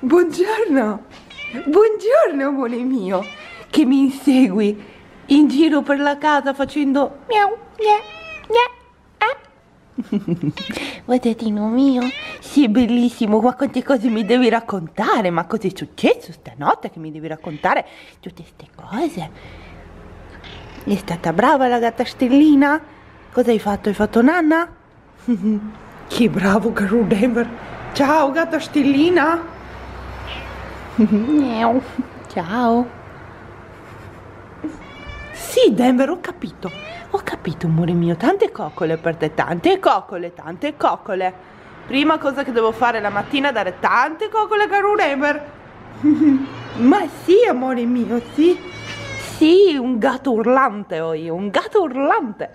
Buongiorno. Buongiorno, amore mio, che mi insegui in giro per la casa facendo miau, miau, miau. Guardatino mio, sei bellissimo, ma quante cose mi devi raccontare? Ma cosa è successo stanotte che mi devi raccontare tutte queste cose? È stata brava la gatta Stellina? Cosa hai fatto? Hai fatto nanna? Che bravo caro Denver. Ciao gatta Stellina. Ciao. Sì Denver, ho capito, amore mio, tante coccole per te, tante coccole, tante coccole. Prima cosa che devo fare la mattina è dare tante coccole caro Denver. Ma sì amore mio, sì. Sì, un gatto urlante ho io, un gatto urlante.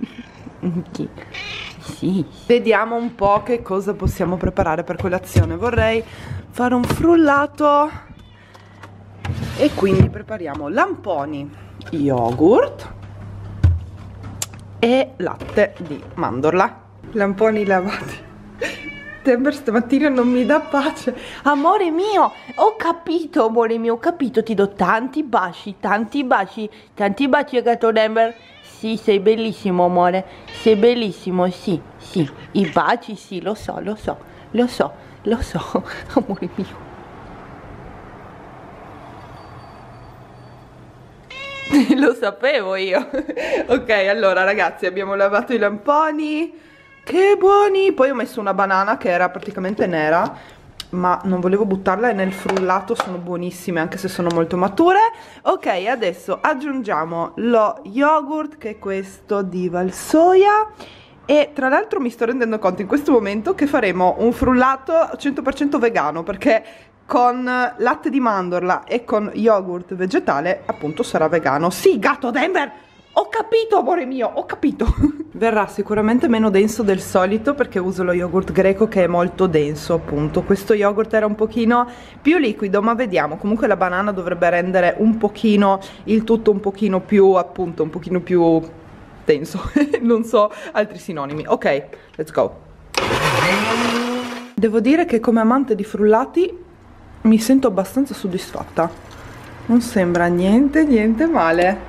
Sì. Vediamo un po' che cosa possiamo preparare per colazione. Vorrei fare un frullato e quindi prepariamo lamponi, yogurt e latte di mandorla. Lamponi lavati. Denver stamattina non mi dà pace. Amore mio, ho capito, amore mio, ho capito. Ti do tanti baci, tanti baci, tanti baci, gatto Denver. Sì, sei bellissimo, amore. Sei bellissimo, sì, sì. I baci, sì, lo so, lo so, lo so, lo so, amore mio. Lo sapevo io. Ok, allora ragazzi, abbiamo lavato i lamponi. Che buoni. Poi ho messo una banana che era praticamente nera, ma non volevo buttarla, e nel frullato sono buonissime anche se sono molto mature. Ok, adesso aggiungiamo lo yogurt, che è questo di Valsoia. E tra l'altro mi sto rendendo conto in questo momento che faremo un frullato 100% vegano, perché con latte di mandorla e con yogurt vegetale appunto sarà vegano. Sì, gatto Denver, ho capito amore mio, ho capito. Verrà sicuramente meno denso del solito perché uso lo yogurt greco che è molto denso appunto. Questo yogurt era un pochino più liquido, ma vediamo. Comunque la banana dovrebbe rendere un pochino il tutto un pochino più, appunto, un pochino più denso. Non so altri sinonimi. Ok, let's go. Devo dire che come amante di frullati mi sento abbastanza soddisfatta. Non sembra niente male.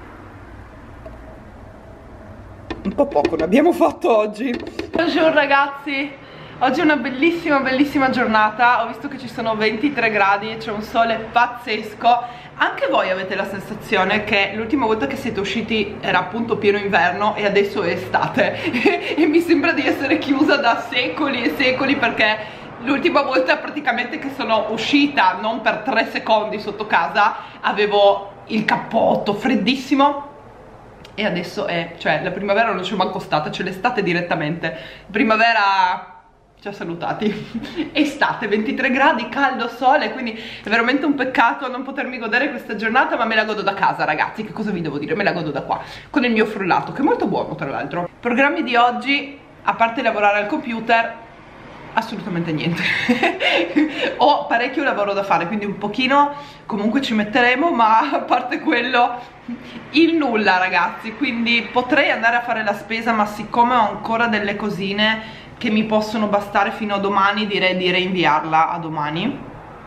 Un po' poco ne abbiamo fatto oggi. Buongiorno ragazzi, oggi è una bellissima giornata. Ho visto che ci sono 23 gradi, c'è un sole pazzesco. Anche voi avete la sensazione che l'ultima volta che siete usciti era appunto pieno inverno e adesso è estate? E mi sembra di essere chiusa da secoli e secoli, perché l'ultima volta praticamente che sono uscita, non per 3 secondi sotto casa, avevo il cappotto freddissimo. E adesso è, cioè la primavera non c'è manco stata, c'è l'estate direttamente. Primavera ci ha salutati. Estate, 23 gradi, caldo, sole, quindi è veramente un peccato non potermi godere questa giornata, ma me la godo da casa ragazzi, che cosa vi devo dire? Me la godo da qua, con il mio frullato, che è molto buono tra l'altro. Programmi di oggi, a parte lavorare al computer, assolutamente niente. Ho parecchio lavoro da fare, quindi un pochino comunque ci metteremo, ma a parte quello il nulla ragazzi. Quindi potrei andare a fare la spesa, ma siccome ho ancora delle cosine che mi possono bastare fino a domani, direi di rinviarla a domani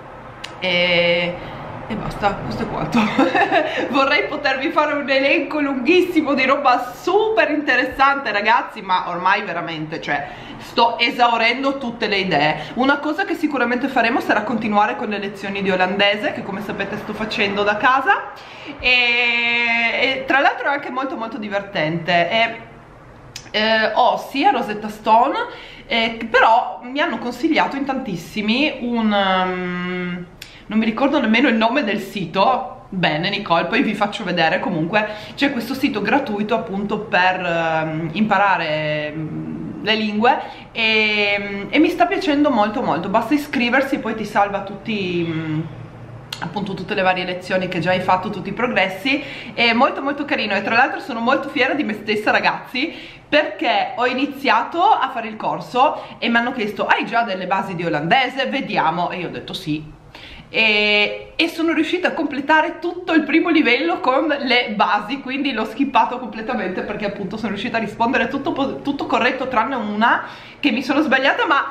e basta, questo è quanto. Vorrei potervi fare un elenco lunghissimo di roba super interessante ragazzi, ma ormai veramente, cioè, sto esaurendo tutte le idee. Una cosa che sicuramente faremo sarà continuare con le lezioni di olandese, che come sapete sto facendo da casa, e tra l'altro è anche molto divertente. Ho sia Rosetta Stone, però mi hanno consigliato in tantissimi non mi ricordo nemmeno il nome del sito. Bene Nicole, poi vi faccio vedere. Comunque c'è questo sito gratuito appunto per imparare le lingue e mi sta piacendo molto. Basta iscriversi e poi ti salva tutti appunto tutte le varie lezioni che già hai fatto, tutti i progressi. È molto carino, e tra l'altro sono molto fiera di me stessa ragazzi, perché ho iniziato a fare il corso e mi hanno chiesto: hai già delle basi di olandese? Vediamo. E io ho detto sì, e sono riuscita a completare tutto il primo livello con le basi, quindi l'ho skippato completamente perché appunto sono riuscita a rispondere tutto corretto, tranne una che mi sono sbagliata, ma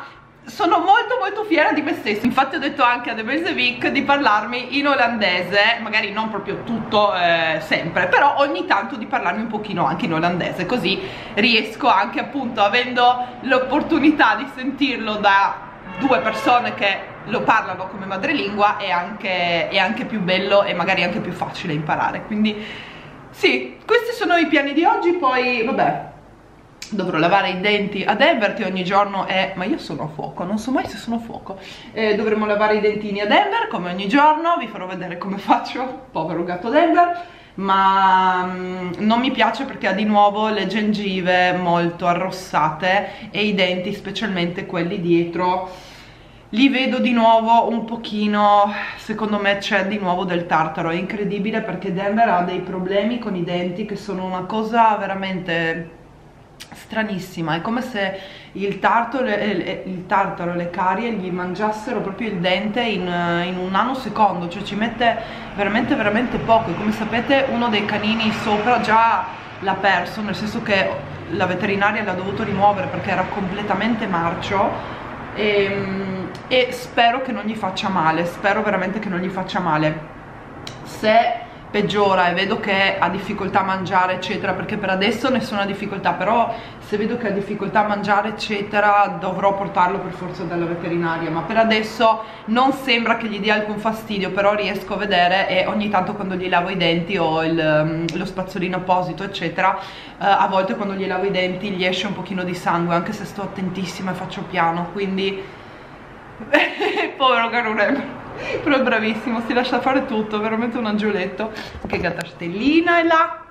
sono molto fiera di me stessa. Infatti ho detto anche a The Basic di parlarmi in olandese, magari non proprio tutto sempre, però ogni tanto di parlarmi un pochino anche in olandese, così riesco anche, appunto, avendo l'opportunità di sentirlo da due persone che lo parlano come madrelingua, è anche più bello e magari anche più facile imparare. Quindi sì, questi sono i piani di oggi. Poi vabbè, dovrò lavare i denti a Denver, che ogni giorno è... ma io sono a fuoco, non so mai se sono a fuoco. Dovremo lavare i dentini a Denver come ogni giorno, vi farò vedere come faccio, povero gatto Denver. Ma non mi piace perché ha di nuovo le gengive molto arrossate e i denti, specialmente quelli dietro, li vedo di nuovo un pochino, secondo me c'è di nuovo del tartaro. È incredibile perché Denver ha dei problemi con i denti che sono una cosa veramente stranissima. È come se il tartaro, le carie gli mangiassero proprio il dente in un nanosecondo, cioè ci mette veramente poco. E come sapete uno dei canini sopra già l'ha perso, nel senso che la veterinaria l'ha dovuto rimuovere perché era completamente marcio. E spero che non gli faccia male, spero veramente che non gli faccia male. Se peggiora e vedo che ha difficoltà a mangiare eccetera, perché per adesso nessuna difficoltà, però se vedo che ha difficoltà a mangiare eccetera dovrò portarlo per forza dalla veterinaria. Ma per adesso non sembra che gli dia alcun fastidio, però riesco a vedere, e ogni tanto quando gli lavo i denti ho lo spazzolino apposito eccetera, a volte quando gli lavo i denti gli esce un pochino di sangue, anche se sto attentissima e faccio piano, quindi povero carone. Però è bravissimo, si lascia fare tutto, è veramente un angioletto. Che gatta stellina è là.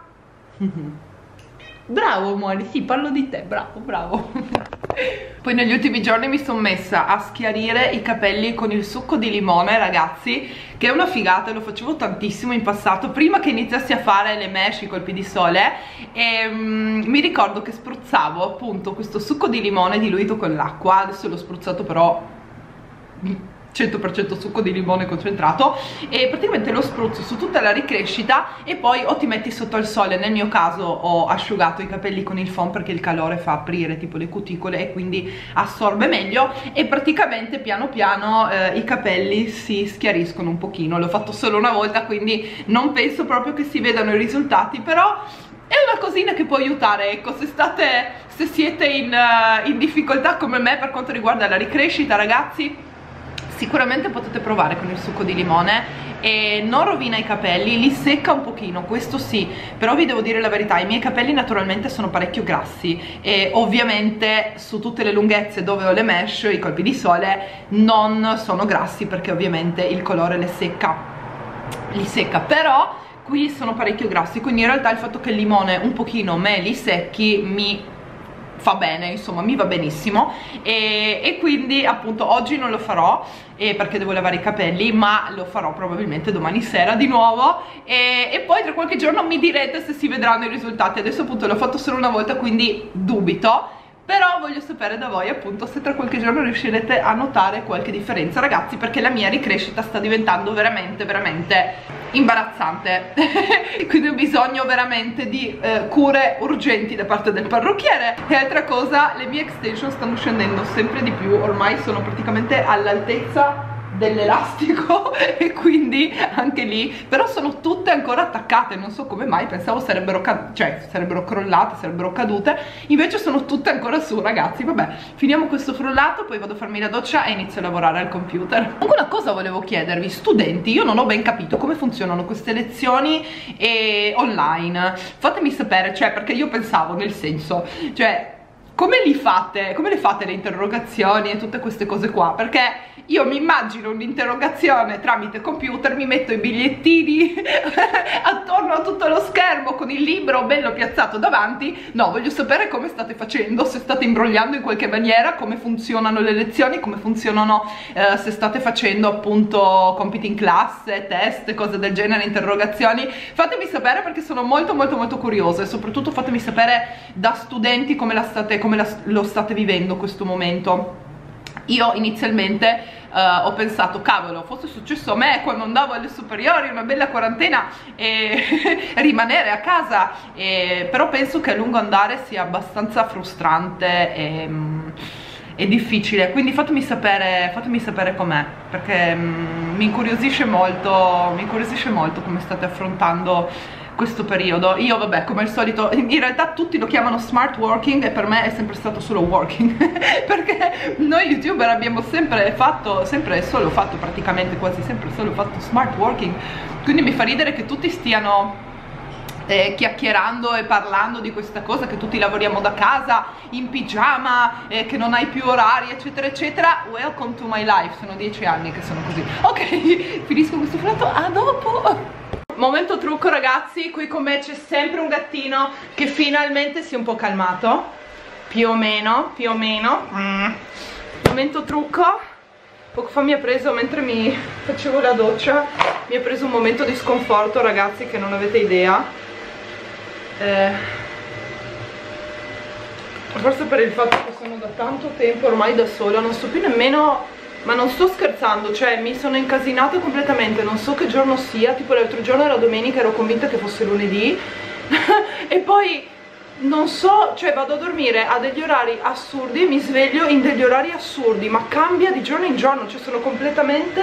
Bravo amore, sì, parlo di te, bravo. Poi negli ultimi giorni mi sono messa a schiarire i capelli con il succo di limone, ragazzi, che è una figata, lo facevo tantissimo in passato, prima che iniziassi a fare le mesh, i colpi di sole. E mi ricordo che spruzzavo appunto questo succo di limone diluito con l'acqua. Adesso l'ho spruzzato però 100% succo di limone concentrato, e praticamente lo spruzzo su tutta la ricrescita e poi o ti metti sotto il sole. Nel mio caso ho asciugato i capelli con il foam perché il calore fa aprire tipo le cuticole e quindi assorbe meglio, e praticamente piano piano i capelli si schiariscono un pochino. L'ho fatto solo una volta, quindi non penso proprio che si vedano i risultati, però è una cosina che può aiutare, ecco, se siete in difficoltà come me per quanto riguarda la ricrescita, ragazzi. Sicuramente potete provare con il succo di limone e non rovina i capelli, li secca un pochino, questo sì, però vi devo dire la verità, i miei capelli naturalmente sono parecchio grassi e ovviamente su tutte le lunghezze dove ho le mesh, i colpi di sole, non sono grassi perché ovviamente il colore li secca, però qui sono parecchio grassi, quindi in realtà il fatto che il limone un pochino me li secchi mi fa bene, insomma mi va benissimo, e quindi appunto oggi non lo farò perché devo lavare i capelli, ma lo farò probabilmente domani sera di nuovo, e poi tra qualche giorno mi direte se si vedranno i risultati. Adesso appunto l'ho fatto solo una volta, quindi dubito, però voglio sapere da voi appunto se tra qualche giorno riuscirete a notare qualche differenza, ragazzi, perché la mia ricrescita sta diventando veramente imbarazzante. Quindi ho bisogno veramente di cure urgenti da parte del parrucchiere. E altra cosa, le mie extension stanno scendendo sempre di più, ormai sono praticamente all'altezza dell'elastico e quindi anche lì, però sono tutte ancora attaccate, non so come mai, pensavo sarebbero crollate, sarebbero cadute, invece sono tutte ancora su, ragazzi. Vabbè, finiamo questo frullato, poi vado a farmi la doccia e inizio a lavorare al computer. Comunque una cosa volevo chiedervi, studenti, io non ho ben capito come funzionano queste lezioni online, fatemi sapere, cioè, perché io pensavo, nel senso, cioè, come le fate le interrogazioni e tutte queste cose qua? Perché io mi immagino un'interrogazione tramite computer, mi metto i bigliettini attorno a tutto lo schermo con il libro bello piazzato davanti. No, voglio sapere come state facendo, se state imbrogliando in qualche maniera, come funzionano le lezioni, come funzionano, se state facendo appunto compiti in classe, test, cose del genere, interrogazioni. Fatemi sapere perché sono molto curiosa, e soprattutto fatemi sapere da studenti come lo state vivendo questo momento. Io inizialmente ho pensato, cavolo, fosse successo a me quando andavo alle superiori, una bella quarantena e rimanere a casa, però penso che a lungo andare sia abbastanza frustrante è difficile, quindi fatemi sapere com'è, perché mi incuriosisce molto come state affrontando questo periodo. Io vabbè, come al solito, in realtà tutti lo chiamano smart working e per me è sempre stato solo working perché noi youtuber abbiamo sempre solo fatto praticamente quasi sempre solo fatto smart working, quindi mi fa ridere che tutti stiano chiacchierando e parlando di questa cosa, che tutti lavoriamo da casa in pigiama, che non hai più orari eccetera eccetera. Welcome to my life, sono 10 anni che sono così. Ok, finisco questo piatto, a dopo. Momento trucco ragazzi, qui con me c'è sempre un gattino che finalmente si è un po' calmato, più o meno. Momento trucco. Poco fa mi ha preso, mentre mi facevo la doccia, mi ha preso un momento di sconforto ragazzi che non avete idea. Forse per il fatto che sono da tanto tempo ormai da sola, non so più nemmeno, ma non sto scherzando, cioè mi sono incasinata completamente, non so che giorno sia, tipo l'altro giorno era domenica, ero convinta che fosse lunedì e poi non so, cioè vado a dormire a degli orari assurdi e mi sveglio in degli orari assurdi, ma cambia di giorno in giorno, cioè sono completamente,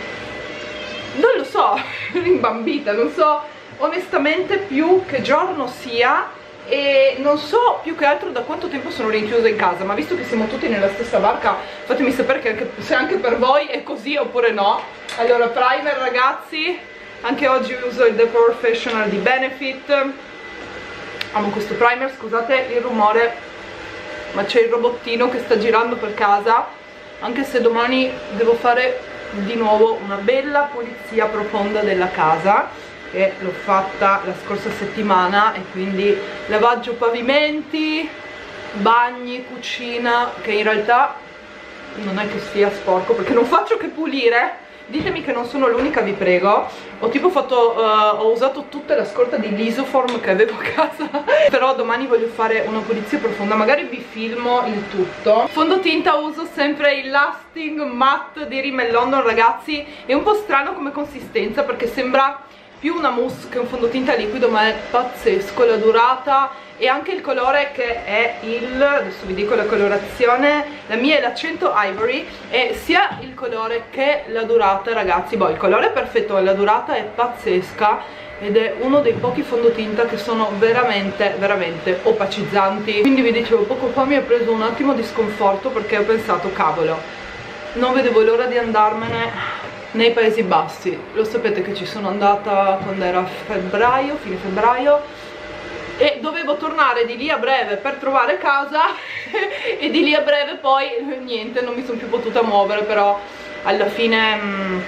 non lo so, rimbambita, non so onestamente più che giorno sia e non so più che altro da quanto tempo sono rinchiusa in casa, ma visto che siamo tutti nella stessa barca fatemi sapere che se anche per voi è così oppure no. Allora, primer ragazzi, anche oggi uso il The Professional di Benefit, amo questo primer, scusate il rumore ma c'è il robottino che sta girando per casa, anche se domani devo fare di nuovo una bella pulizia profonda della casa, che l'ho fatta la scorsa settimana, e quindi lavaggio pavimenti, bagni, cucina, che in realtà non è che sia sporco perché non faccio che pulire. Ditemi che non sono l'unica, vi prego. Ho tipo ho usato tutta la scorta di Lisoform che avevo a casa però domani voglio fare una pulizia profonda, magari vi filmo il tutto. Fondotinta uso sempre il Lasting Matte di Rimmel London ragazzi, è un po' strano come consistenza perché sembra più una mousse che un fondotinta liquido, ma è pazzesco, la durata e anche il colore, che è adesso vi dico la colorazione, la mia è la 100 Ivory, e sia il colore che la durata ragazzi, boh, il colore è perfetto e la durata è pazzesca, ed è uno dei pochi fondotinta che sono veramente opacizzanti. Quindi vi dicevo, poco fa mi ha preso un attimo di sconforto perché ho pensato, cavolo, non vedevo l'ora di andarmene nei Paesi Bassi. Lo sapete che ci sono andata quando era febbraio, fine febbraio, e dovevo tornare di lì a breve per trovare casa e di lì a breve poi niente, non mi sono più potuta muovere, però alla fine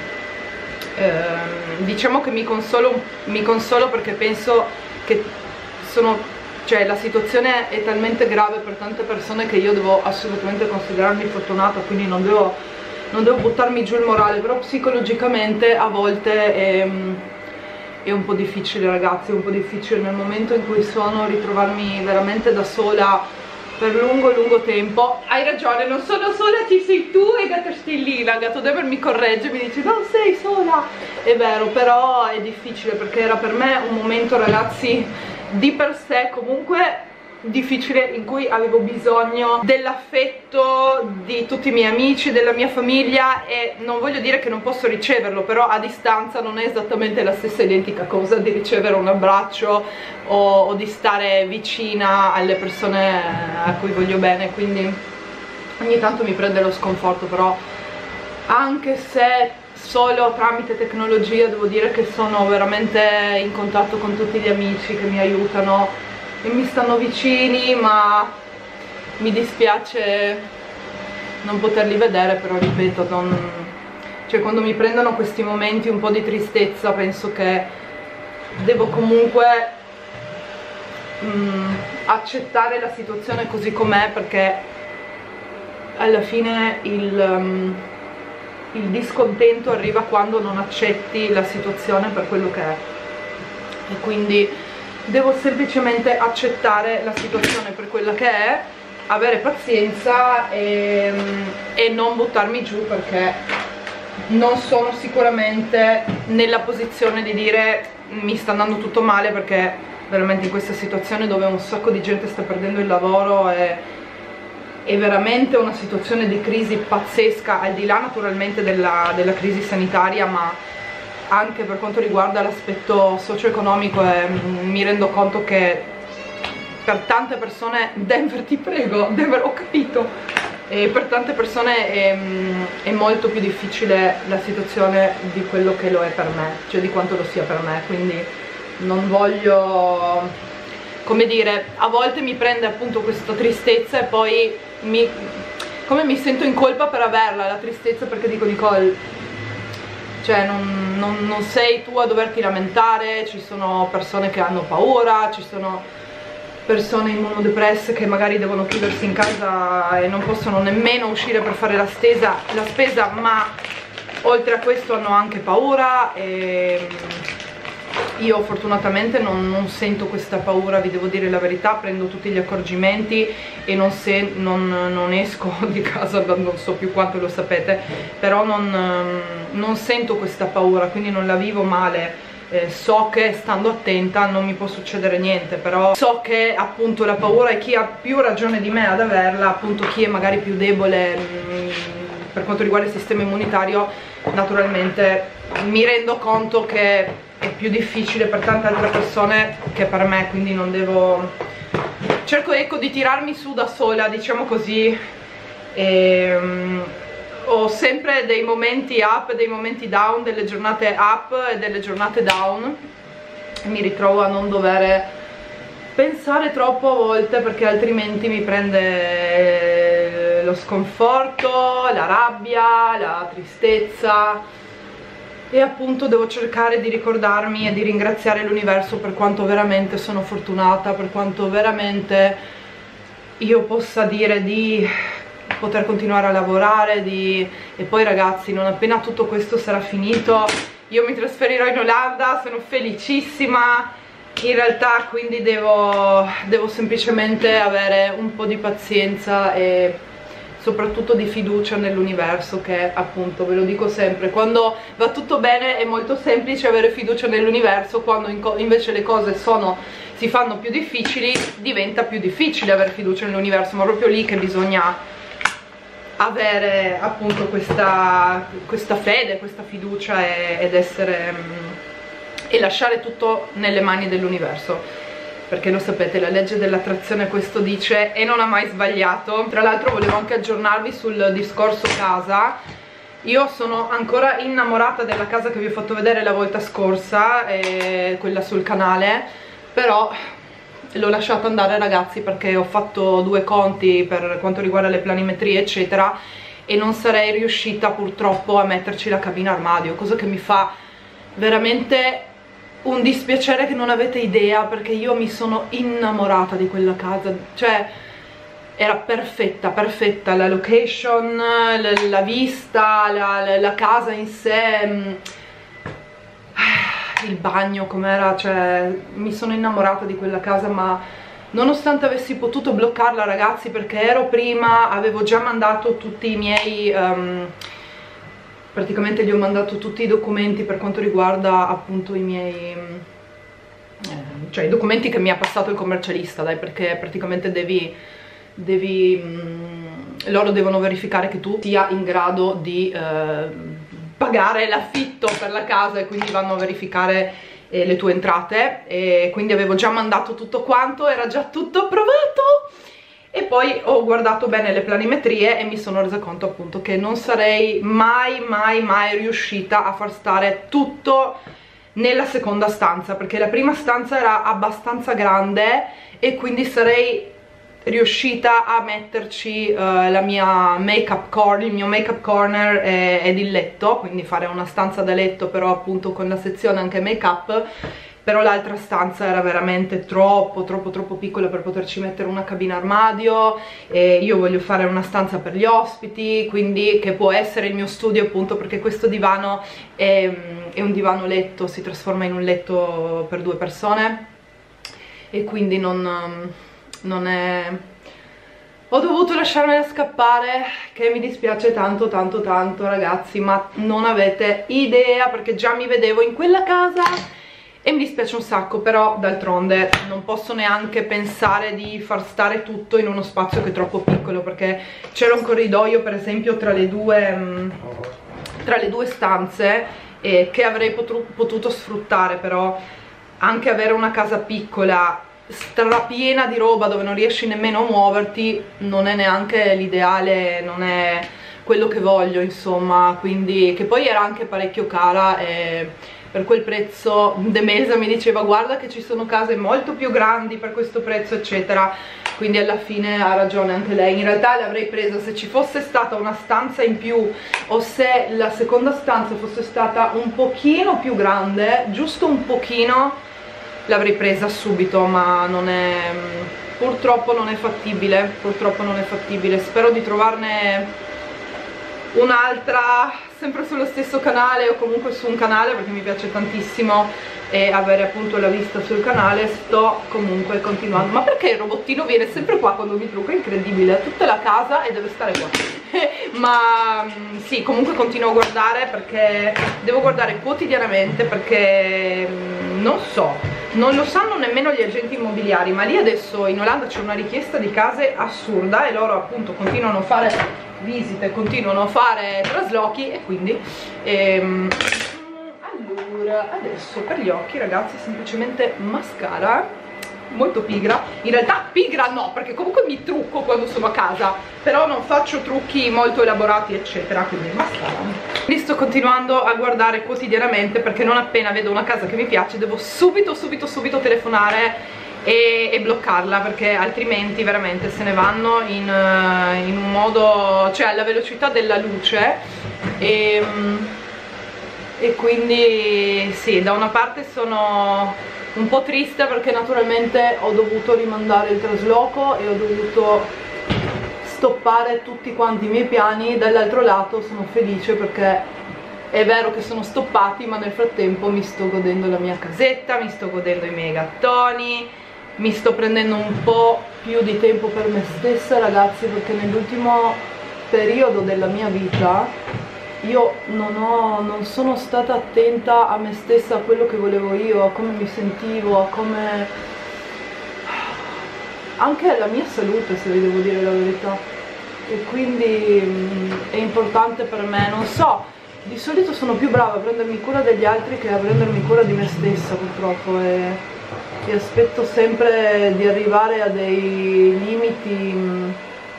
diciamo che mi consolo perché penso che cioè la situazione è talmente grave per tante persone che io devo assolutamente considerarmi fortunata, quindi non devo buttarmi giù il morale, però psicologicamente a volte è un po' difficile ragazzi, è un po' difficile nel momento in cui sono ritrovarmi veramente da sola per lungo tempo. Hai ragione, non sono sola, ci sei tu e Gatto Stellina. Gatto Dever mi corregge, mi dice non sei sola, è vero, però è difficile perché era per me un momento ragazzi di per sé comunque difficile, in cui avevo bisogno dell'affetto di tutti i miei amici, della mia famiglia, e non voglio dire che non posso riceverlo, però a distanza non è esattamente la stessa identica cosa di ricevere un abbraccio o di stare vicina alle persone a cui voglio bene, quindi ogni tanto mi prende lo sconforto, però anche se solo tramite tecnologia devo dire che sono veramente in contatto con tutti gli amici che mi aiutano e mi stanno vicini, ma mi dispiace non poterli vedere, però ripeto, cioè quando mi prendono questi momenti un po' di tristezza penso che devo comunque accettare la situazione così com'è, perché alla fine il discontento arriva quando non accetti la situazione per quello che è, e quindi devo semplicemente accettare la situazione per quella che è, avere pazienza e non buttarmi giù, perché non sono sicuramente nella posizione di dire mi sta andando tutto male, perché veramente in questa situazione dove un sacco di gente sta perdendo il lavoro e è veramente una situazione di crisi pazzesca, al di là naturalmente della crisi sanitaria, ma anche per quanto riguarda l'aspetto socio-economico. Mi rendo conto che per tante persone, Denver ti prego, Denver ho capito, per tante persone è molto più difficile la situazione di quello che lo è per me, cioè di quanto lo sia per me, quindi non voglio, come dire, a volte mi prende appunto questa tristezza e poi come mi sento in colpa per averla, la tristezza, perché dico Nicole, cioè non sei tu a doverti lamentare, ci sono persone che hanno paura, ci sono persone immunodepresse che magari devono chiudersi in casa e non possono nemmeno uscire per fare la spesa, ma oltre a questo hanno anche paura, e io fortunatamente non sento questa paura, vi devo dire la verità, prendo tutti gli accorgimenti e non esco di casa da non so più quanto, lo sapete, però non sento questa paura, quindi non la vivo male. So che stando attenta non mi può succedere niente, però so che appunto la paura è chi ha più ragione di me ad averla, appunto chi è magari più debole per quanto riguarda il sistema immunitario. Naturalmente mi rendo conto che è più difficile per tante altre persone che per me, quindi non devo, cerco ecco di tirarmi su da sola, diciamo così. Ho sempre dei momenti up e dei momenti down, delle giornate up e delle giornate down, e mi ritrovo a non dover pensare troppo a volte, perché altrimenti mi prende lo sconforto, la rabbia, la tristezza, e appunto devo cercare di ricordarmi e di ringraziare l'universo per quanto veramente sono fortunata, per quanto veramente io possa dire di poter continuare a lavorare, e poi ragazzi, non appena tutto questo sarà finito io mi trasferirò in Olanda, sono felicissima in realtà, quindi devo semplicemente avere un po' di pazienza e soprattutto di fiducia nell'universo, che appunto, ve lo dico sempre, quando va tutto bene è molto semplice avere fiducia nell'universo, quando invece le cose si fanno più difficili diventa più difficile avere fiducia nell'universo, ma proprio lì che bisogna avere appunto questa fede, questa fiducia e lasciare tutto nelle mani dell'universo, perché lo sapete, la legge dell'attrazione questo dice e non ha mai sbagliato. Tra l'altro volevo anche aggiornarvi sul discorso casa. Io sono ancora innamorata della casa che vi ho fatto vedere la volta scorsa, quella sul canale, però l'ho lasciata andare ragazzi, perché ho fatto 2 conti per quanto riguarda le planimetrie eccetera, e non sarei riuscita purtroppo a metterci la cabina armadio, cosa che mi fa veramente un dispiacere che non avete idea, perché io mi sono innamorata di quella casa, cioè era perfetta, perfetta, la location, la vista, la casa in sé, il bagno com'era, cioè mi sono innamorata di quella casa. Ma nonostante avessi potuto bloccarla ragazzi, perché avevo già mandato tutti i miei praticamente gli ho mandato tutti i documenti per quanto riguarda appunto i miei cioè i documenti che mi ha passato il commercialista, dai, perché praticamente loro devono verificare che tu sia in grado di pagare l'affitto per la casa, e quindi vanno a verificare le tue entrate, e quindi avevo già mandato tutto quanto, era già tutto approvato. E poi ho guardato bene le planimetrie e mi sono resa conto appunto che non sarei mai riuscita a far stare tutto nella seconda stanza, perché la prima stanza era abbastanza grande e quindi sarei riuscita a metterci la mia il mio make up corner ed il letto, quindi fare una stanza da letto però appunto con la sezione anche make up. Però l'altra stanza era veramente troppo piccola per poterci mettere una cabina armadio, e io voglio fare una stanza per gli ospiti, quindi che può essere il mio studio appunto, perché questo divano è un divano letto, si trasforma in un letto per 2 persone, e quindi non è... Ho dovuto lasciarmela scappare, che mi dispiace tanto ragazzi, ma non avete idea, perché già mi vedevo in quella casa e mi dispiace un sacco, però d'altronde non posso neanche pensare di far stare tutto in uno spazio che è troppo piccolo, perché c'era un corridoio per esempio tra le due stanze che avrei potuto sfruttare, però anche avere una casa piccola strapiena di roba dove non riesci nemmeno a muoverti non è neanche l'ideale, non è quello che voglio, insomma. Quindi, che poi era anche parecchio cara, e per quel prezzo De Mesa mi diceva guarda che ci sono case molto più grandi per questo prezzo eccetera, quindi alla fine ha ragione anche lei. In realtà l'avrei presa se ci fosse stata una stanza in più, o se la seconda stanza fosse stata un pochino più grande, giusto un pochino, l'avrei presa subito, ma non è, purtroppo non è fattibile, purtroppo non è fattibile. Spero di trovarne un'altra sempre sullo stesso canale, o comunque su un canale, perché mi piace tantissimo e avere appunto la vista sul canale. Sto comunque continuando. Ma perché il robottino viene sempre qua quando mi trucco? È incredibile, tutta la casa e deve stare qua. Ma sì, comunque continuo a guardare, perché devo guardare quotidianamente, perché non so, non lo sanno nemmeno gli agenti immobiliari, ma lì adesso in Olanda c'è una richiesta di case assurda e loro appunto continuano a fare visite, continuano a fare traslochi, e quindi allora adesso per gli occhi ragazzi semplicemente mascara, molto pigra. In realtà pigra no, perché comunque mi trucco quando sono a casa, però non faccio trucchi molto elaborati eccetera, quindi mascara. Quindi sto continuando a guardare quotidianamente, perché non appena vedo una casa che mi piace devo subito telefonare e bloccarla, perché altrimenti veramente se ne vanno in un modo, cioè alla velocità della luce, e quindi sì, da una parte sono un po' triste perché naturalmente ho dovuto rimandare il trasloco e ho dovuto stoppare tutti quanti i miei piani, dall'altro lato sono felice perché è vero che sono stoppati, ma nel frattempo mi sto godendo la mia casetta, mi sto godendo i miei gattoni, mi sto prendendo un po' più di tempo per me stessa ragazzi, perché nell'ultimo periodo della mia vita io non sono stata attenta a me stessa, a quello che volevo io, a come mi sentivo, a come, anche alla mia salute, se vi devo dire la verità. E quindi è importante per me, non so, di solito sono più brava a prendermi cura degli altri che a prendermi cura di me stessa purtroppo, e aspetto sempre di arrivare a dei limiti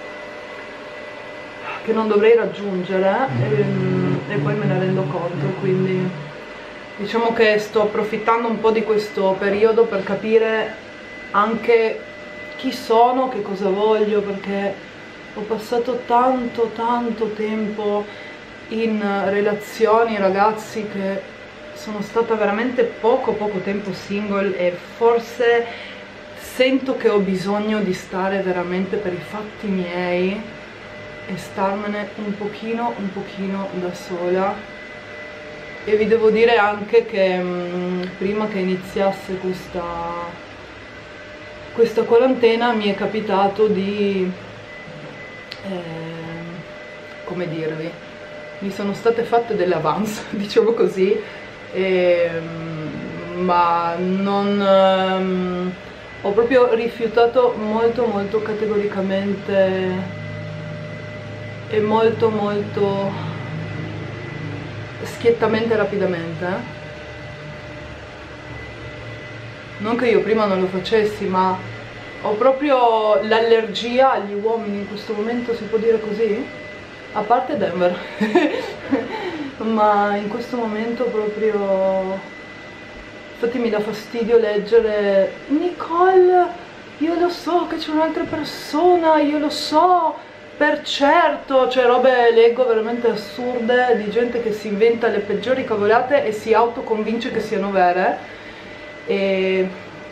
che non dovrei raggiungere, e poi me ne rendo conto. Quindi diciamo che sto approfittando un po' di questo periodo per capire anche chi sono, che cosa voglio, perché ho passato tanto tempo in relazioni ragazzi, che sono stata veramente poco tempo single, e forse sento che ho bisogno di stare veramente per i fatti miei e starmene un pochino da sola. E vi devo dire anche che prima che iniziasse questa quarantena mi è capitato di come dirvi, mi sono state fatte delle avance diciamo così, ma non ho proprio rifiutato molto categoricamente e molto schiettamente, rapidamente. Non che io prima non lo facessi, ma ho proprio l'allergia agli uomini in questo momento, si può dire così? A parte Denver ma in questo momento proprio, infatti mi dà fastidio leggere Nicole, io lo so che c'è un'altra persona, io lo so per certo, cioè robe leggo veramente assurde di gente che si inventa le peggiori cavolate e si autoconvince che siano vere, e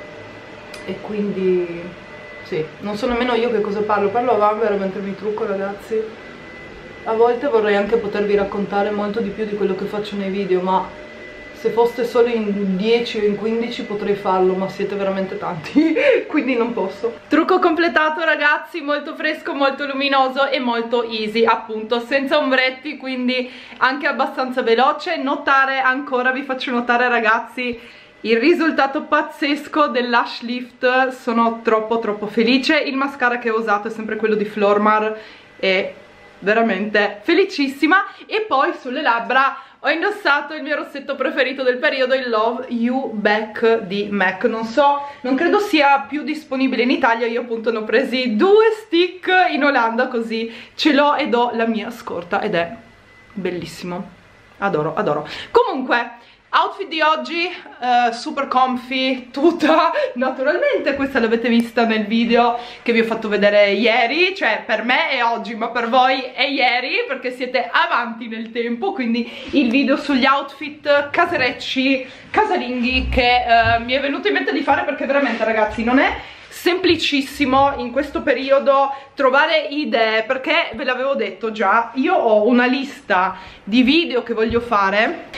quindi sì, non so nemmeno io che cosa parlo a vanvera mentre mi trucco ragazzi. A volte vorrei anche potervi raccontare molto di più di quello che faccio nei video, ma se foste solo in 10 o in 15 potrei farlo, ma siete veramente tanti quindi non posso. Trucco completato ragazzi, molto fresco, molto luminoso e molto easy, appunto senza ombretti, quindi anche abbastanza veloce. Notare ancora, vi faccio notare ragazzi, il risultato pazzesco del lash lift, sono troppo felice. Il mascara che ho usato è sempre quello di Flormar e veramente felicissima. E poi sulle labbra ho indossato il mio rossetto preferito del periodo, il Love You Back di MAC. Non credo sia più disponibile in Italia. Io appunto ne ho presi 2 stick in Olanda, così ce l'ho ed ho la mia scorta ed è bellissimo, adoro. Comunque, outfit di oggi, super comfy, tutta naturalmente. Questa l'avete vista nel video che vi ho fatto vedere ieri, cioè per me è oggi ma per voi è ieri, perché siete avanti nel tempo. Quindi il video sugli outfit caserecci, casalinghi, che mi è venuto in mente di fare, perché veramente, ragazzi, non è semplicissimo in questo periodo trovare idee, perché ve l'avevo detto già, io ho una lista di video che voglio fare,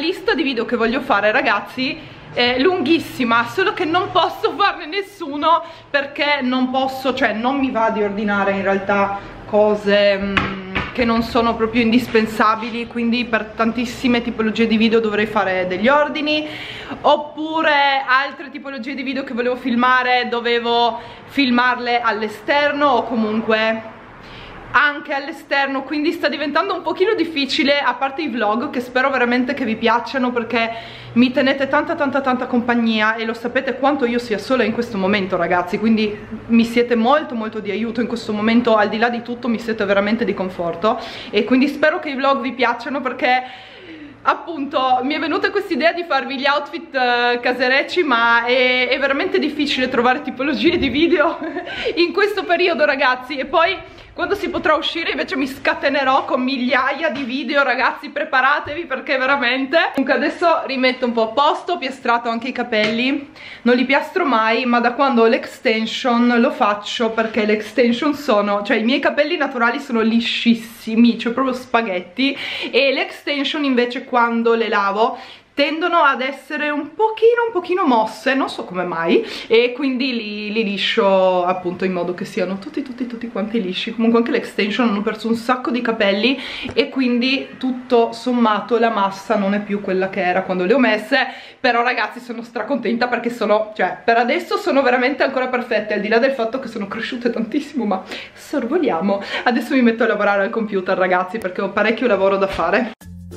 ragazzi, lunghissima, solo che non posso farne nessuno perché non posso, cioè non mi va di ordinare in realtà cose che non sono proprio indispensabili, quindi per tantissime tipologie di video dovrei fare degli ordini, oppure altre tipologie di video che volevo filmare dovevo filmarle all'esterno o comunque anche all'esterno, quindi sta diventando un pochino difficile, a parte i vlog che spero veramente che vi piacciono, perché mi tenete tanta compagnia e lo sapete quanto io sia sola in questo momento, ragazzi, quindi mi siete molto di aiuto in questo momento, al di là di tutto mi siete veramente di conforto, e quindi spero che i vlog vi piacciono, perché appunto mi è venuta questa idea di farvi gli outfit caserecci, ma è veramente difficile trovare tipologie di video in questo periodo, ragazzi. E poi quando si potrà uscire invece mi scatenerò con migliaia di video, ragazzi, preparatevi, perché veramente... Comunque adesso rimetto un po' a posto, ho piastrato anche i capelli, non li piastro mai, ma da quando ho l'extension lo faccio, perché le extension sono, cioè i miei capelli naturali sono liscissimi, cioè proprio spaghetti, e le extension invece quando le lavo tendono ad essere un pochino mosse, non so come mai, e quindi li liscio appunto in modo che siano tutti quanti lisci. Comunque anche le extension hanno perso un sacco di capelli e quindi tutto sommato la massa non è più quella che era quando le ho messe, però ragazzi sono stracontenta perché sono, cioè per adesso sono veramente ancora perfette, al di là del fatto che sono cresciute tantissimo, ma sorvoliamo. Adesso mi metto a lavorare al computer, ragazzi, perché ho parecchio lavoro da fare.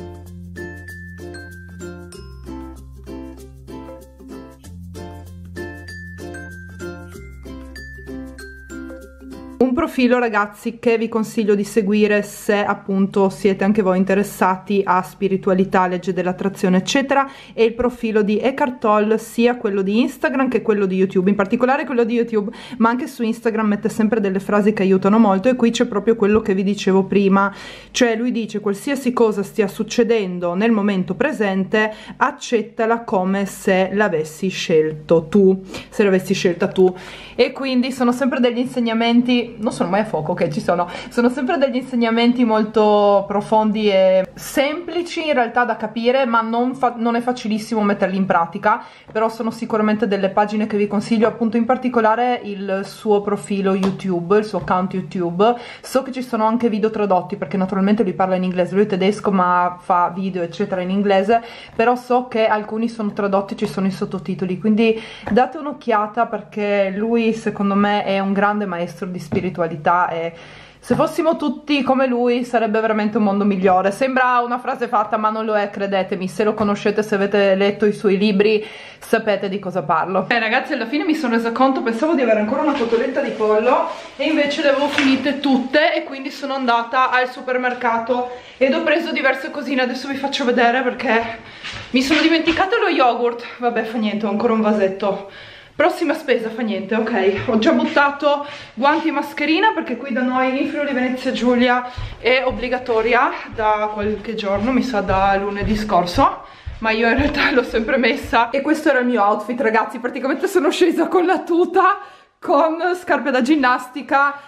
Un profilo, ragazzi, che vi consiglio di seguire se appunto siete anche voi interessati a spiritualità, legge dell'attrazione eccetera, è il profilo di Eckhart Tolle, sia quello di Instagram che quello di YouTube, in particolare quello di YouTube, ma anche su Instagram mette sempre delle frasi che aiutano molto, e qui c'è proprio quello che vi dicevo prima, cioè lui dice: qualsiasi cosa stia succedendo nel momento presente, accettala come se l'avessi scelto tu, se l'avessi scelta tu. E quindi sono sempre degli insegnamenti, non sono mai a fuoco, ok, ci sono sempre degli insegnamenti molto profondi e semplici in realtà da capire, ma non è facilissimo metterli in pratica, però sono sicuramente delle pagine che vi consiglio, appunto in particolare il suo profilo YouTube, il suo account YouTube. So che ci sono anche video tradotti, perché naturalmente lui parla in inglese, lui è tedesco ma fa video eccetera in inglese, però so che alcuni sono tradotti, ci sono i sottotitoli, quindi date un'occhiata, perché lui secondo me è un grande maestro di spiritualità e se fossimo tutti come lui sarebbe veramente un mondo migliore. Sembra una frase fatta ma non lo è, credetemi, se lo conoscete, se avete letto i suoi libri sapete di cosa parlo. Ragazzi, alla fine mi sono resa conto, pensavo di avere ancora una cotoletta di pollo e invece le avevo finite tutte, e quindi sono andata al supermercato ed ho preso diverse cosine. Adesso vi faccio vedere perché mi sono dimenticata lo yogurt. Vabbè, fa niente, ho ancora un vasetto. Prossima spesa, fa niente, ok. Ho già buttato guanti e mascherina, perché qui da noi in Friuli Venezia Giulia è obbligatoria da qualche giorno, mi sa da lunedì scorso, ma io in realtà l'ho sempre messa. E questo era il mio outfit, ragazzi, praticamente sono scesa con la tuta, con scarpe da ginnastica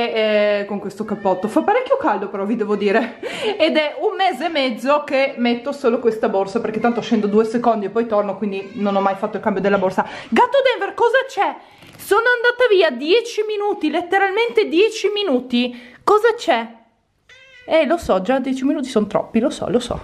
e con questo cappotto. Fa parecchio caldo però, vi devo dire, ed è un mese e mezzo che metto solo questa borsa, perché tanto scendo 2 secondi e poi torno, quindi non ho mai fatto il cambio della borsa. Gatto Denver, cosa c'è? Sono andata via 10 minuti, letteralmente 10 minuti. Cosa c'è? Lo so, già 10 minuti sono troppi, lo so.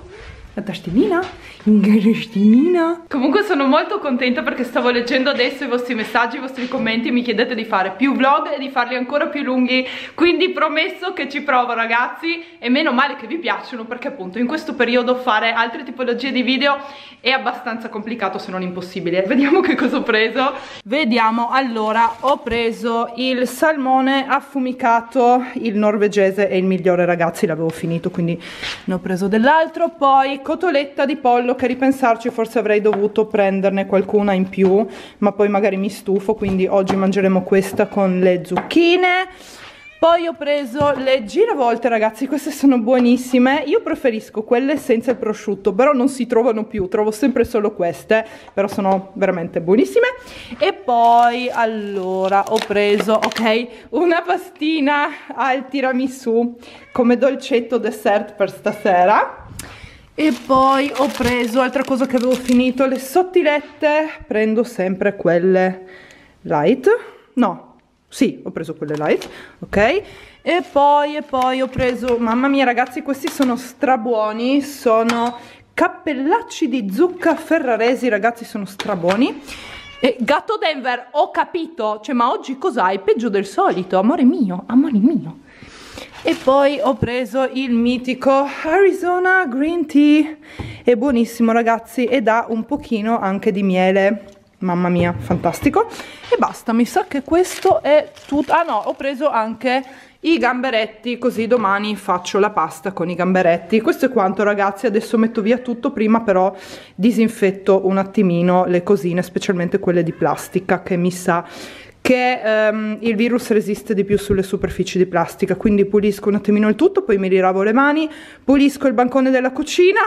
La tastellina? Tastellina. Comunque sono molto contenta perché stavo leggendo adesso i vostri messaggi, i vostri commenti. Mi chiedete di fare più vlog e di farli ancora più lunghi, quindi promesso che ci provo ragazzi. E meno male che vi piacciono, perché appunto in questo periodo fare altre tipologie di video è abbastanza complicato, se non impossibile. Vediamo che cosa ho preso. Vediamo, allora ho preso il salmone affumicato, il norvegese è il migliore ragazzi, l'avevo finito quindi ne ho preso dell'altro. Poi cotoletta di pollo, che a ripensarci forse avrei dovuto prenderne qualcuna in più, ma poi magari mi stufo, quindi oggi mangeremo questa con le zucchine. Poi ho preso le giravolte ragazzi, queste sono buonissime, io preferisco quelle senza il prosciutto, però non si trovano più, trovo sempre solo queste, però sono veramente buonissime. E poi allora ho preso, ok, una pastina al tiramisù come dolcetto dessert per stasera. E poi ho preso, altra cosa che avevo finito, le sottilette, prendo sempre quelle light, no, sì, ho preso quelle light, ok? E poi ho preso, mamma mia ragazzi, questi sono strabuoni, sono cappellacci di zucca ferraresi, ragazzi, sono strabuoni. E gatto Denver, ho capito, cioè ma oggi cos'hai? Peggio del solito, amore mio, amore mio. E poi ho preso il mitico Arizona Green Tea, è buonissimo ragazzi ed ha un pochino anche di miele, mamma mia, fantastico. E basta, mi sa che questo è tutto. Ah no, ho preso anche i gamberetti, così domani faccio la pasta con i gamberetti. Questo è quanto ragazzi, adesso metto via tutto, prima però disinfetto un attimino le cosine, specialmente quelle di plastica, che mi sa che il virus resiste di più sulle superfici di plastica, quindi pulisco un attimino il tutto, poi mi riravo le mani, pulisco il bancone della cucina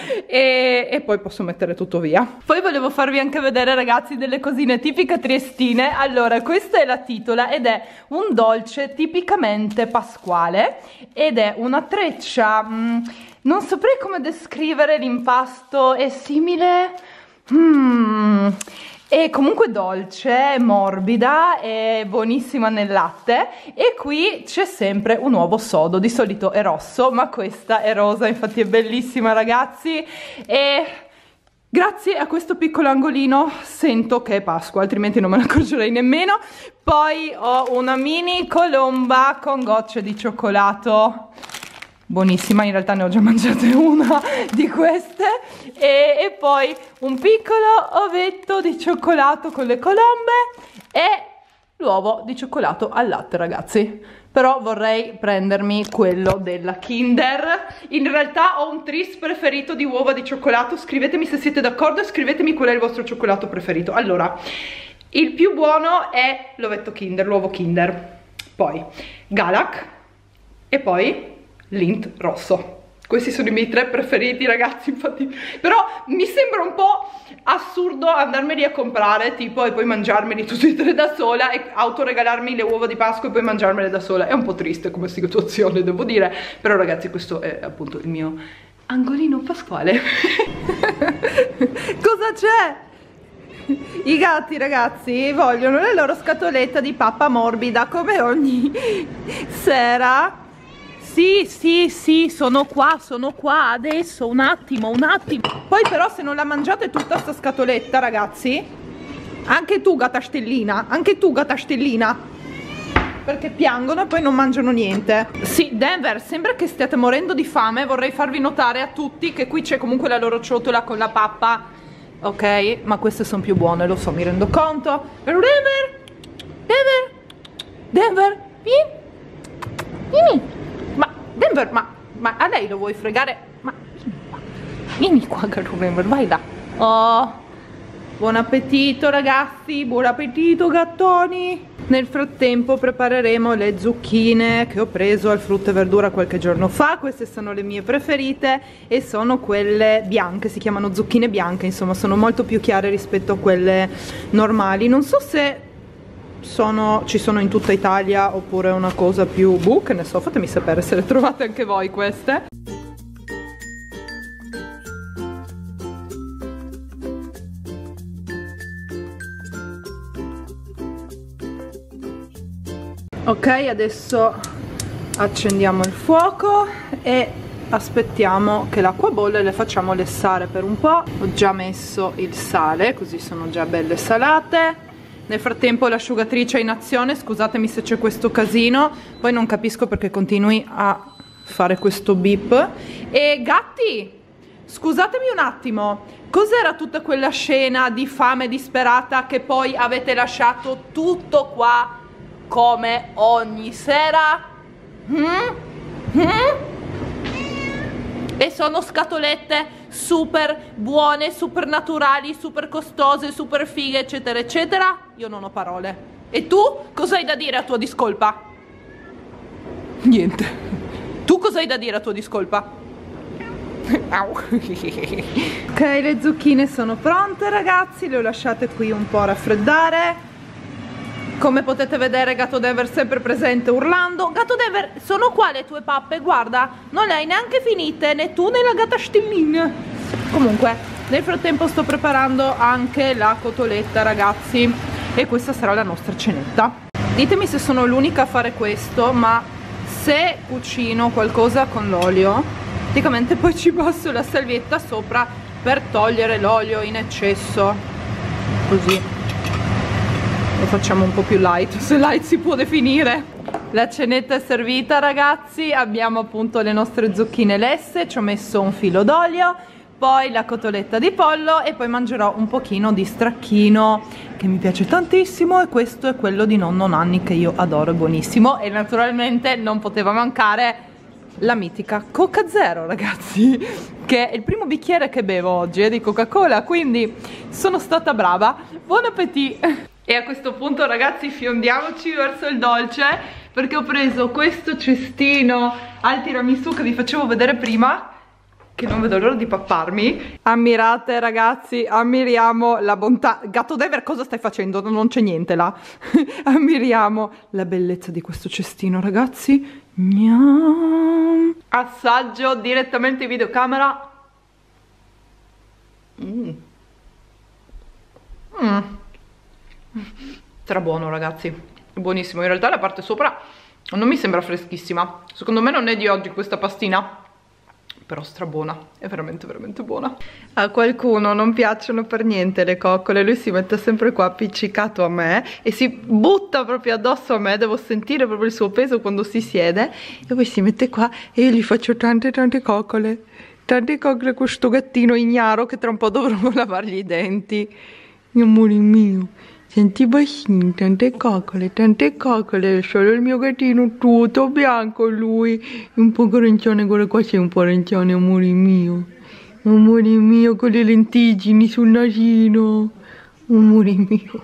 e poi posso mettere tutto via. Poi volevo farvi anche vedere ragazzi delle cosine tipiche triestine. Allora, questa è la titola ed è un dolce tipicamente pasquale ed è una treccia, non saprei come descrivere l'impasto, è simile... È comunque dolce, morbida e buonissima nel latte. E qui c'è sempre un uovo sodo, di solito è rosso, ma questa è rosa, infatti è bellissima ragazzi. E grazie a questo piccolo angolino sento che è Pasqua, altrimenti non me ne accorgerei nemmeno. Poi ho una mini colomba con gocce di cioccolato, buonissima, in realtà ne ho già mangiate una di queste. E poi un piccolo ovetto di cioccolato con le colombe e l'uovo di cioccolato al latte ragazzi. Però vorrei prendermi quello della Kinder. In realtà ho un tris preferito di uova di cioccolato, scrivetemi se siete d'accordo e scrivetemi qual è il vostro cioccolato preferito. Allora, il più buono è l'ovetto Kinder, l'uovo Kinder, poi Galak e poi Lindt rosso. Questi sono i miei tre preferiti ragazzi, infatti. Però mi sembra un po' assurdo andarmeli a comprare tipo e poi mangiarmeli tutti e tre da sola e autoregalarmi le uova di Pasqua e poi mangiarmele da sola. È un po' triste come situazione, devo dire. Però ragazzi, questo è appunto il mio angolino pasquale. Cosa c'è? I gatti ragazzi vogliono la loro scatoletta di pappa morbida come ogni sera. Sì, sono qua adesso, un attimo. Poi però se non la mangiate tutta sta scatoletta ragazzi, anche tu gattastellina, perché piangono e poi non mangiano niente. Sì, Denver, sembra che stiate morendo di fame, vorrei farvi notare a tutti che qui c'è comunque la loro ciotola con la pappa, ok? Ma queste sono più buone, lo so, mi rendo conto. Però Denver, vieni. Denver, ma a lei lo vuoi fregare? Ma vieni qua, caro Denver, vai là. Oh, buon appetito ragazzi, buon appetito gattoni. Nel frattempo prepareremo le zucchine che ho preso al frutta e verdura qualche giorno fa. Queste sono le mie preferite e sono quelle bianche, si chiamano zucchine bianche, insomma sono molto più chiare rispetto a quelle normali. Non so se ci sono in tutta Italia oppure è una cosa più che ne so, fatemi sapere se le trovate anche voi queste. Ok, adesso accendiamo il fuoco e aspettiamo che l'acqua bolle e le facciamo lessare per un po'. Ho già messo il sale, così sono già belle salate. Nel frattempo l'asciugatrice è in azione, scusatemi se c'è questo casino, poi non capisco perché continui a fare questo beep. E gatti, scusatemi un attimo, cos'era tutta quella scena di fame disperata che poi avete lasciato tutto qua come ogni sera? E sono scatolette super buone, super naturali, super costose, super fighe, eccetera eccetera. Io non ho parole. E tu cosa hai da dire a tua discolpa? Niente. Tu cosa hai da dire a tua discolpa? Ok, le zucchine sono pronte ragazzi, le ho lasciate qui un po' a raffreddare. Come potete vedere Gatto Denver sempre presente urlando. Gatto Denver, sono qua le tue pappe, guarda, non le hai neanche finite, né tu né la gatta Stillin. Comunque, nel frattempo sto preparando anche la cotoletta ragazzi, e questa sarà la nostra cenetta. Ditemi se sono l'unica a fare questo, ma se cucino qualcosa con l'olio, praticamente poi ci passo la salvietta sopra per togliere l'olio in eccesso, così lo facciamo un po' più light, se light si può definire. La cenetta è servita ragazzi, abbiamo appunto le nostre zucchine lesse, ci ho messo un filo d'olio, poi la cotoletta di pollo e poi mangerò un pochino di stracchino che mi piace tantissimo, e questo è quello di nonno Nanni che io adoro, è buonissimo. E naturalmente non poteva mancare la mitica Coca Zero ragazzi, che è il primo bicchiere che bevo oggi di Coca-Cola, quindi sono stata brava. Buon appetito! E a questo punto ragazzi fiondiamoci verso il dolce, perché ho preso questo cestino al tiramisù che vi facevo vedere prima, che non vedo l'ora di papparmi. Ammirate ragazzi, ammiriamo la bontà. Gatto Denver, cosa stai facendo? Non c'è niente là. Ammiriamo la bellezza di questo cestino ragazzi. Gnam. Assaggio direttamente in videocamera. Strabuono ragazzi, buonissimo. In realtà la parte sopra non mi sembra freschissima, secondo me non è di oggi questa pastina, però strabuona, è veramente veramente buona. A qualcuno non piacciono per niente le coccole, lui si mette sempre qua appiccicato a me e si butta proprio addosso a me, devo sentire proprio il suo peso quando si siede, e poi si mette qua e io gli faccio tante coccole con questo gattino ignaro che tra un po' dovrò lavargli i denti. Amore mio, senti bacini, tante coccole, solo il mio gattino tutto bianco, lui un po' arancione, guarda qua sei un po' arancione, amore mio, con le lentiggini sul nasino, amore mio.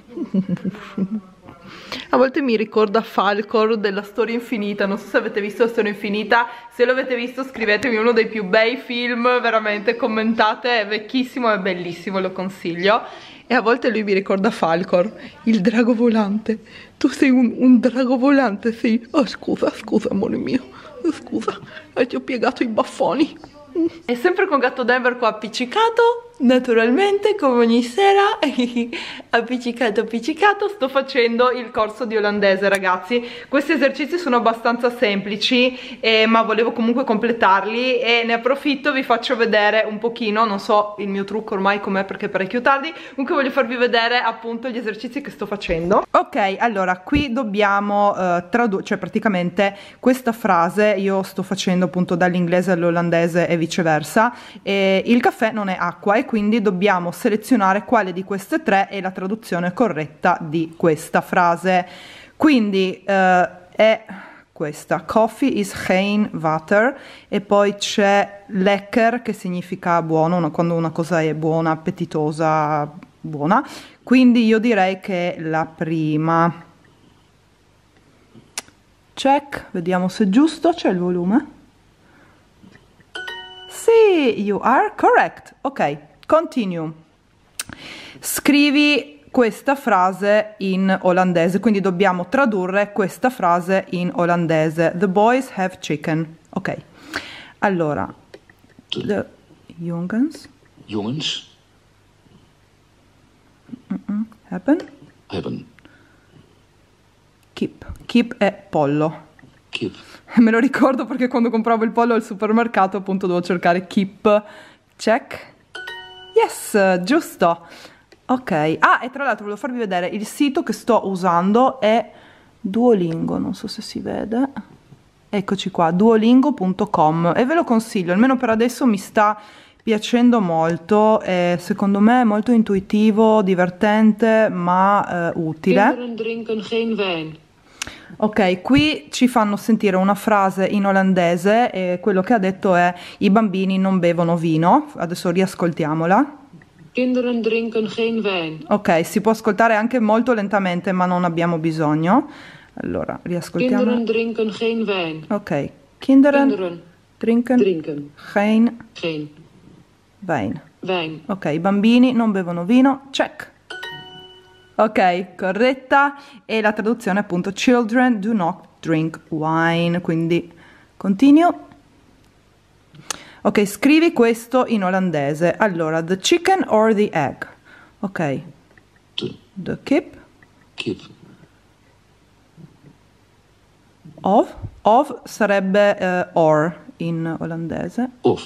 A volte mi ricorda Falcor della Storia Infinita, non so se avete visto la Storia Infinita, se lo avete visto scrivetemi, uno dei più bei film, veramente commentate, è vecchissimo, è bellissimo, lo consiglio. E a volte lui mi ricorda Falcor, il drago volante. Tu sei un drago volante, sì. Oh scusa amore mio, scusa, ti ho piegato i baffoni. E sempre con Gatto Denver qua appiccicato, naturalmente come ogni sera, appiccicato, sto facendo il corso di olandese ragazzi. Questi esercizi sono abbastanza semplici, ma volevo comunque completarli e ne approfitto, vi faccio vedere un pochino, non so il mio trucco ormai com'è perché è parecchio tardi, comunque voglio farvi vedere appunto gli esercizi che sto facendo. Ok, allora qui dobbiamo tradurre, cioè praticamente questa frase io sto facendo appunto dall'inglese all'olandese e viceversa, e il caffè non è acqua, e quindi dobbiamo selezionare quale di queste tre è la traduzione corretta di questa frase. Quindi è questa: coffee is geen water, e poi c'è lekker che significa buono, quando una cosa è buona, appetitosa, buona, quindi io direi che è la prima. Check, vediamo se è giusto, c'è il volume. Sì, you are correct. Ok, continue. Scrivi questa frase in olandese, quindi dobbiamo tradurre questa frase in olandese. The boys have chicken. Ok, allora, the jongens hebben hebben kip è pollo. kip Kip. Me lo ricordo perché quando compravo il pollo al supermercato appunto dovevo cercare Kip. Check. Yes, giusto. Ok. Ah, e tra l'altro volevo farvi vedere il sito che sto usando è Duolingo, non so se si vede. Eccoci qua, duolingo.com, e ve lo consiglio, almeno per adesso mi sta piacendo molto, secondo me è molto intuitivo, divertente, ma utile. Kinderen drinken geen wijn. Ok, qui ci fanno sentire una frase in olandese e quello che ha detto è: i bambini non bevono vino. Adesso riascoltiamola. Kinderen drinken geen wijn. Ok, si può ascoltare anche molto lentamente, ma non abbiamo bisogno. Allora, riascoltiamo. Kinderen drinken geen wijn. Ok, kinderen Kinderen drinken geen geen wijn. Ok, i bambini non bevono vino, check. Ok, corretta. E la traduzione è appunto children do not drink wine, quindi continuo. Ok, scrivi questo in olandese. Allora, the chicken or the egg? Ok, the kip. Kip. Of sarebbe or in olandese. Of.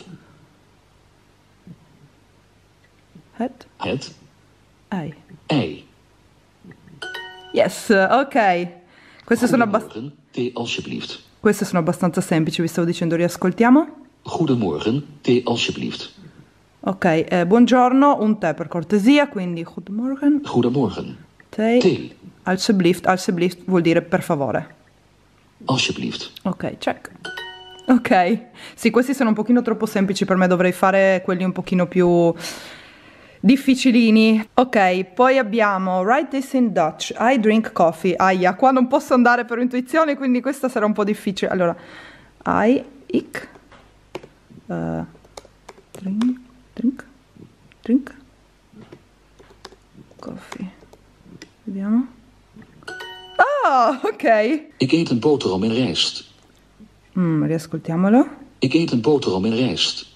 Het Het ei. ei. Yes, ok. Queste sono, Goedemorgen, thee alsjeblieft. queste sono abbastanza semplici, vi stavo dicendo, riascoltiamo. Goedemorgen, thee alsjeblieft. Ok, buongiorno, un tè per cortesia, quindi goedemorgen, Goedemorgen. thee, Thee. alsjeblieft vuol dire per favore. Alsjeblieft. Ok, check. Ok, sì, questi sono un pochino troppo semplici per me, dovrei fare quelli un pochino più difficilini. Ok, poi abbiamo write this in Dutch. I drink coffee. Aia, qua non posso andare per intuizione, quindi questa sarà un po' difficile. Allora, ik drink coffee. Vediamo. Ah, ok. Ik eet een boterham en rijst. Riascoltiamolo. Ik eet een boterham en rijst.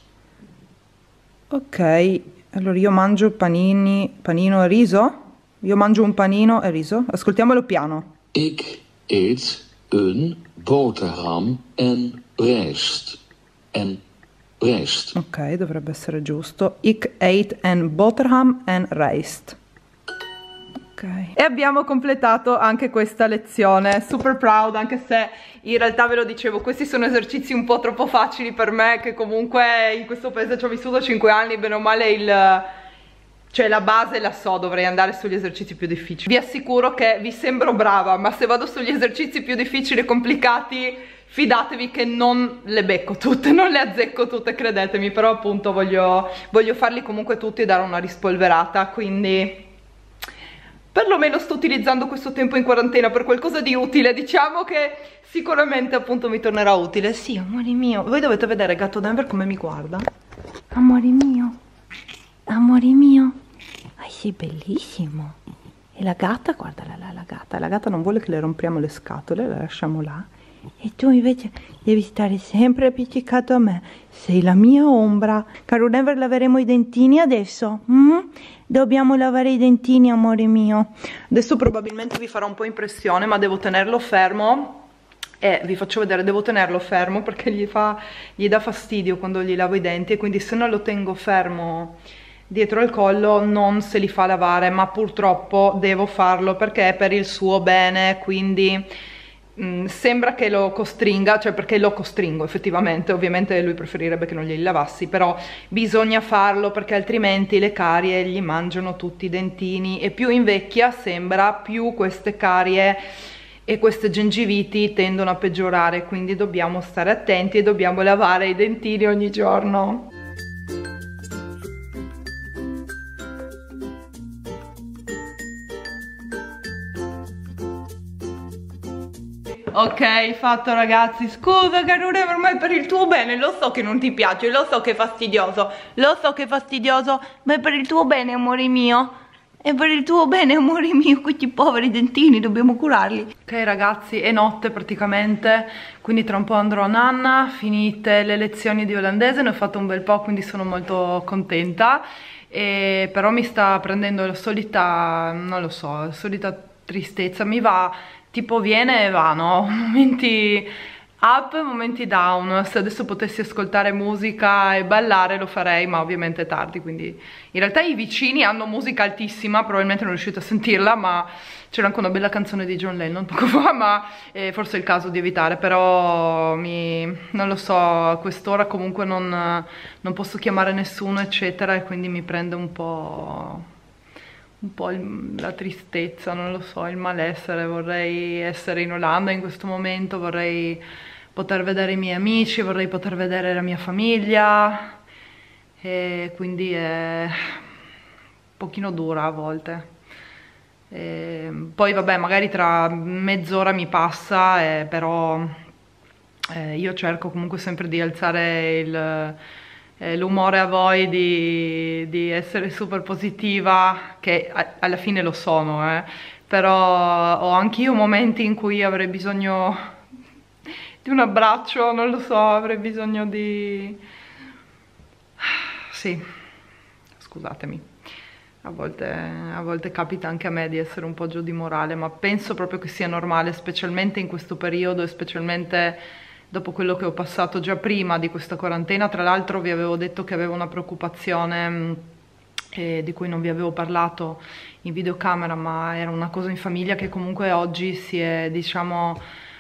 Ok, allora io mangio panino e riso. Io mangio un panino e riso. Ascoltiamolo piano. Ik eet een boterham en rijst. En rijst. Ok, dovrebbe essere giusto. Ik eet een boterham en rijst. Ok. E abbiamo completato anche questa lezione. Super proud, anche se in realtà ve lo dicevo, questi sono esercizi un po' troppo facili per me, che comunque in questo paese ci ho vissuto 5 anni, bene o male cioè la base la so, dovrei andare sugli esercizi più difficili. Vi assicuro che vi sembro brava, ma se vado sugli esercizi più difficili e complicati, fidatevi che non le becco tutte, non le azzecco tutte, credetemi, però appunto voglio farli comunque tutti e dare una rispolverata, quindi perlomeno sto utilizzando questo tempo in quarantena per qualcosa di utile, diciamo che sicuramente appunto mi tornerà utile. Sì, amore mio, voi dovete vedere Gatto Denver come mi guarda. Amore mio, sei bellissimo. E la gatta, guarda la gatta non vuole che le rompiamo le scatole, la lasciamo là. E tu invece devi stare sempre appiccicato a me, sei la mia ombra. Caro Denver, laveremo i dentini adesso? Dobbiamo lavare i dentini, amore mio. Adesso probabilmente vi farà un po' impressione, ma devo tenerlo fermo. E vi faccio vedere, devo tenerlo fermo perché gli dà fastidio quando gli lavo i denti, e quindi se non lo tengo fermo dietro al collo non se li fa lavare, ma purtroppo devo farlo perché è per il suo bene, quindi sembra che lo costringa, cioè perché lo costringo effettivamente, ovviamente lui preferirebbe che non glieli lavassi, però bisogna farlo perché altrimenti le carie gli mangiano tutti i dentini, e più invecchia sembra, più queste carie e queste gengiviti tendono a peggiorare, quindi dobbiamo stare attenti e dobbiamo lavare i dentini ogni giorno. Ok, fatto ragazzi, scusa Carure, ormai per il tuo bene, lo so che non ti piace, lo so che è fastidioso, ma è per il tuo bene, amore mio. È per il tuo bene, amore mio, questi poveri dentini, dobbiamo curarli. Ok ragazzi, è notte praticamente, quindi tra un po' andrò a nanna, finite le lezioni di olandese, ne ho fatto un bel po', quindi sono molto contenta. Però mi sta prendendo la solita, non lo so, la solita tristezza, mi va, tipo viene e va, no? Momenti up, momenti down. Se adesso potessi ascoltare musica e ballare lo farei, ma ovviamente è tardi, quindi in realtà i vicini hanno musica altissima, probabilmente non riuscite a sentirla, ma c'era anche una bella canzone di John Lennon poco fa, ma forse è il caso di evitare. Però non lo so, a quest'ora comunque non posso chiamare nessuno eccetera, e quindi mi prende un po' la tristezza, non lo so, il malessere. Vorrei essere in Olanda in questo momento, vorrei poter vedere i miei amici, vorrei poter vedere la mia famiglia, e quindi è un pochino dura a volte. Poi vabbè, magari tra mezz'ora mi passa, però io cerco comunque sempre di alzare l'umore a voi, di essere super positiva, che alla fine lo sono, però ho anch'io momenti in cui avrei bisogno di un abbraccio, non lo so, avrei bisogno di... sì, scusatemi, a volte capita anche a me di essere un po' giù di morale, ma penso proprio che sia normale, specialmente in questo periodo e specialmente dopo quello che ho passato già prima di questa quarantena. Tra l'altro vi avevo detto che avevo una preoccupazione di cui non vi avevo parlato in videocamera, ma era una cosa in famiglia che comunque oggi si è, diciamo,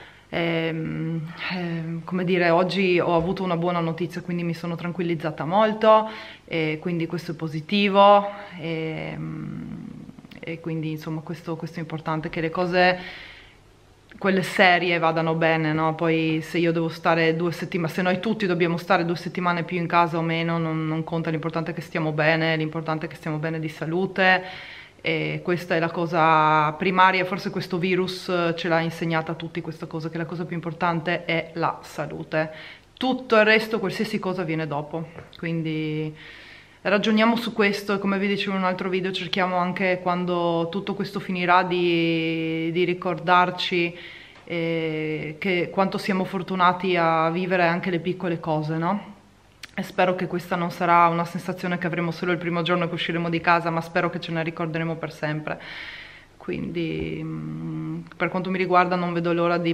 come dire, oggi ho avuto una buona notizia, quindi mi sono tranquillizzata molto, e quindi questo è positivo, e quindi insomma questo è importante, che le cose, quelle serie, vadano bene, no? Poi se io devo stare 2 settimane, se noi tutti dobbiamo stare 2 settimane più in casa o meno, non conta, l'importante è che stiamo bene, l'importante è che stiamo bene di salute, e questa è la cosa primaria. Forse questo virus ce l'ha insegnata a tutti questa cosa, che la cosa più importante è la salute, tutto il resto, qualsiasi cosa viene dopo. Quindi ragioniamo su questo, e come vi dicevo in un altro video, cerchiamo anche, quando tutto questo finirà, di ricordarci che quanto siamo fortunati a vivere anche le piccole cose, no? E spero che questa non sarà una sensazione che avremo solo il primo giorno che usciremo di casa, ma spero che ce ne ricorderemo per sempre. Quindi per quanto mi riguarda non vedo l'ora di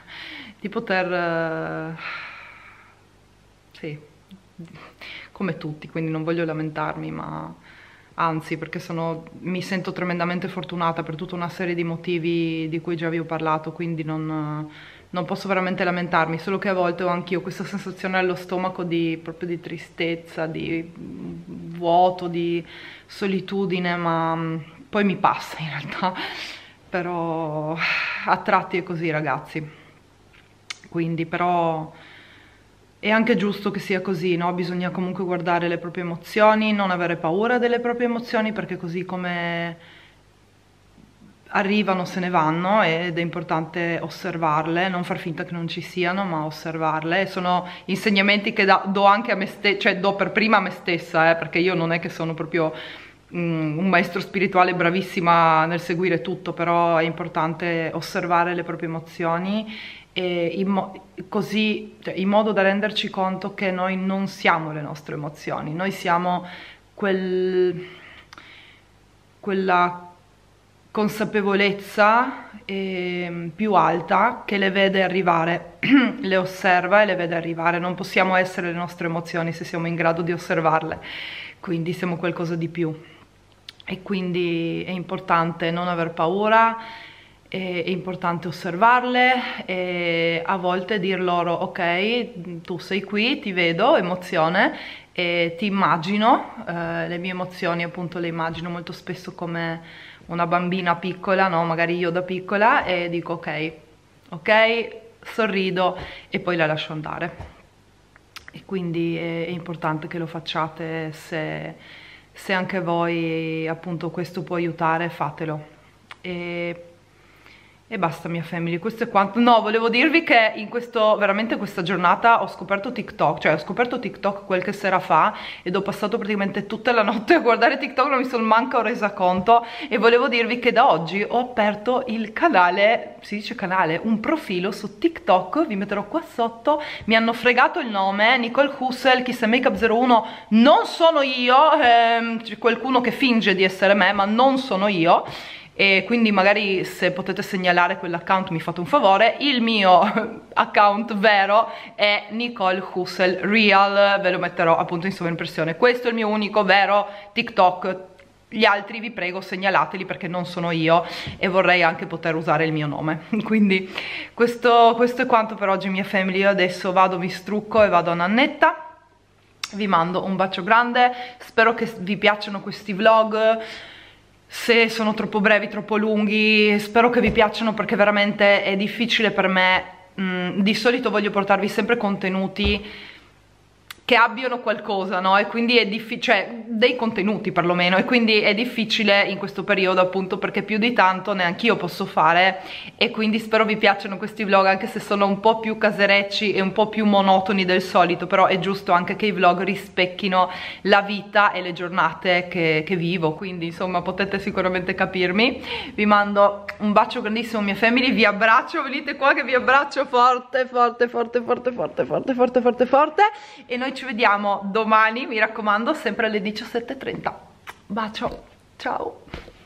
poter sì, come tutti, quindi non voglio lamentarmi, ma anzi, perché mi sento tremendamente fortunata per tutta una serie di motivi di cui già vi ho parlato, quindi non posso veramente lamentarmi, solo che a volte ho anch'io questa sensazione allo stomaco proprio di tristezza, di vuoto, di solitudine, ma poi mi passa in realtà, però a tratti è così, ragazzi. Quindi però è anche giusto che sia così, no? Bisogna comunque guardare le proprie emozioni, non avere paura delle proprie emozioni, perché così come arrivano se ne vanno, ed è importante osservarle, non far finta che non ci siano, ma osservarle. Sono insegnamenti che do anche a me stessa, cioè do per prima a me stessa, perché io non è che sono proprio un maestro spirituale bravissima nel seguire tutto, però è importante osservare le proprie emozioni, e così, cioè, in modo da renderci conto che noi non siamo le nostre emozioni, noi siamo quella consapevolezza più alta che le vede arrivare, le osserva e le vede arrivare. Non possiamo essere le nostre emozioni se siamo in grado di osservarle, quindi siamo qualcosa di più, e quindi è importante non aver paura, è importante osservarle, e a volte dir loro: ok, tu sei qui, ti vedo, emozione, e ti immagino. Le mie emozioni appunto le immagino molto spesso come una bambina piccola, no? Magari io da piccola, e dico ok, sorrido e poi la lascio andare. E quindi è importante che lo facciate. Se anche voi appunto questo può aiutare, fatelo. E basta, mia family, questo è quanto. No, volevo dirvi che veramente questa giornata ho scoperto TikTok, cioè ho scoperto TikTok qualche sera fa, ed ho passato praticamente tutta la notte a guardare TikTok, non mi sono manco resa conto. E volevo dirvi che da oggi ho aperto il canale, si dice canale, un profilo su TikTok, vi metterò qua sotto. Mi hanno fregato il nome, Nicole Hussel, Kiss Makeup 01, non sono io, c'è qualcuno che finge di essere me, ma non sono io. e quindi magari se potete segnalare quell'account mi fate un favore. Il mio account vero è Nicole Hussel Real, ve lo metterò appunto in sovraimpressione. Questo è il mio unico vero TikTok, gli altri vi prego segnalateli perché non sono io e vorrei anche poter usare il mio nome. Quindi questo è quanto per oggi, mia family. Io adesso vado, mi strucco e vado a nannetta. Vi mando un bacio grande, spero che vi piacciono questi vlog. Se sono troppo brevi, troppo lunghi, spero che vi piacciono perché veramente è difficile per me. Di solito voglio portarvi sempre contenuti che abbiano qualcosa, no? E quindi è difficile, cioè dei contenuti perlomeno, e quindi è difficile in questo periodo appunto perché più di tanto neanch'io posso fare, e quindi spero vi piacciono questi vlog anche se sono un po' più caserecci e un po' più monotoni del solito, però è giusto anche che i vlog rispecchino la vita e le giornate che vivo, quindi insomma potete sicuramente capirmi. Vi mando un bacio grandissimo, mia family, vi abbraccio, venite qua che vi abbraccio forte forte forte forte forte forte forte forte forte, e noi ci vediamo domani, mi raccomando, sempre alle 17:30. Bacio, ciao!